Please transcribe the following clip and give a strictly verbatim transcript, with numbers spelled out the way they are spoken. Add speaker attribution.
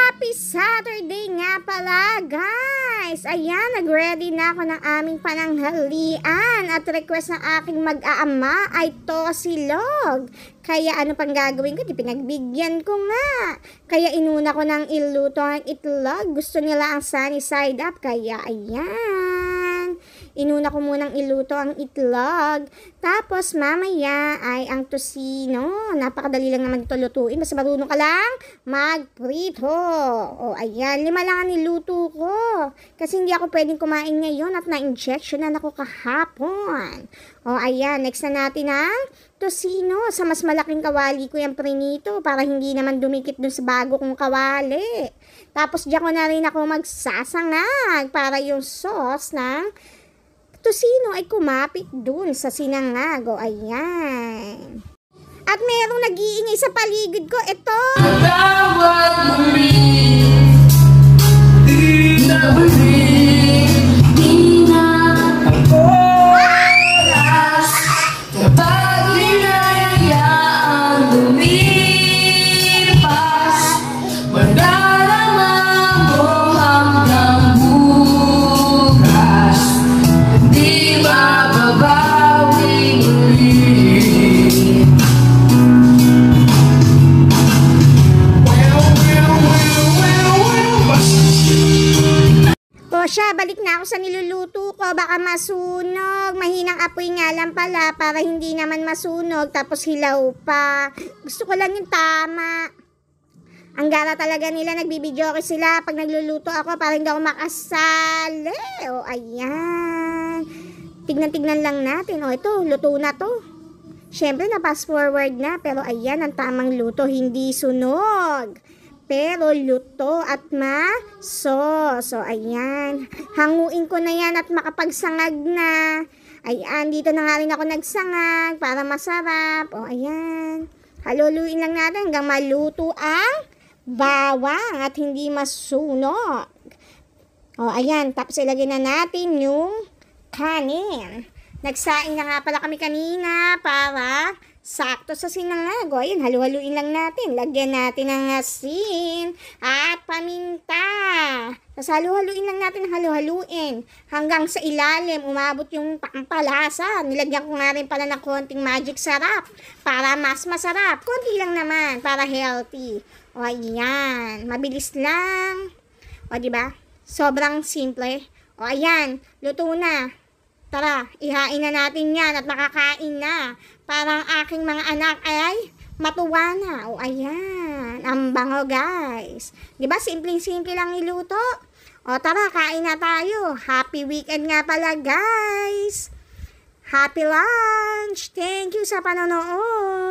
Speaker 1: Happy Saturday nga pala, guys! Ayan, nag-ready na ako ng aming pananghalian at request ng aking mag-aama ay tocilog. Kaya ano pang gagawin ko? Di pinagbigyan ko nga. Kaya inuna ko ng iluto ang itlog. Gusto nila ang sunny side up. Kaya ayan. Inuna ko munang iluto ang itlog. Tapos mamaya ay ang tosino. Napakadali lang naman ito lutuin. Basta marunong ka lang magprito. O ayan, lima lang ang niluto ko. Kasi hindi ako pwedeng kumain ngayon at na-injection na ako kahapon. O ayan, next na natin ang tosino. Sa mas malaking kawali ko yung prinito para hindi naman dumikit dun sa bago kong kawali. Tapos diyan ko na rin ako magsasangag para yung sauce ng tosino ay kumapit dun sa sinangag. O ayan. At merong nag-iingay sa paligid ko. Ito!
Speaker 2: Tawag muli, di na balik, di na ang oras, kapag hinayaang lumipas, madarama mo hanggang bukas, di mababawi muli.
Speaker 1: O siya, balik na ako sa niluluto ko. Baka masunog. Mahinang apoy nga lang pala para hindi naman masunog. Tapos hilaw pa. Gusto ko lang yung tama. Ang gara talaga nila. Nagbibidyo ko sila pag nagluluto ako para hindi ako makasali. O ayan. Tignan-tignan lang natin. O ito, luto na to. Siyempre na fast forward na. Pero ayan, ang tamang luto. Hindi sunog. Pero luto at maso. So, ayan. Hanguin ko na yan at makapagsangag na. Ayan, dito na nga rin ako nagsangag para masarap. O, ayan. Haluluin lang natin hanggang maluto ang bawang at hindi masunog. O, ayan. Tapos ilagay na natin yung kanin. Nagsaing na nga pala kami kanina para sakto sa sinangag. O, ayun, halu-haluin lang natin. Lagyan natin ng asin at paminta. Tapos halu-haluin lang natin, halu-haluin. Hanggang sa ilalim, umabot yung pampalasa. Nilagyan ko nga rin pala ng konting magic sarap para mas masarap. Konti lang naman, para healthy. O, ayan. Mabilis lang. O, diba? Sobrang simple. O, ayan. Luto na. Tara, ihain na natin yan at makakain na. Parang aking mga anak ay matuwa na. O ayan, ang bango guys. Diba, simpleng-simple lang iluto? O tara, kain na tayo. Happy weekend nga pala guys. Happy lunch. Thank you sa panonood.